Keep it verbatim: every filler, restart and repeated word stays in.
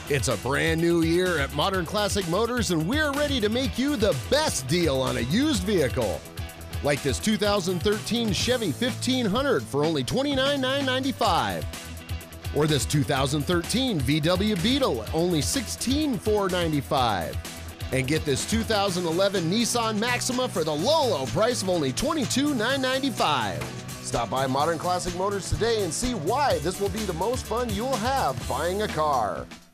It's a brand new year at Modern Classic Motors, and we're ready to make you the best deal on a used vehicle. Like this two thousand thirteen Chevy fifteen hundred for only twenty-nine thousand nine hundred ninety-five dollars. Or this two thousand thirteen V W Beetle at only sixteen thousand four hundred ninety-five dollars. And get this two thousand eleven Nissan Maxima for the low, low price of only twenty-two thousand nine hundred ninety-five dollars. Stop by Modern Classic Motors today and see why this will be the most fun you'll have buying a car.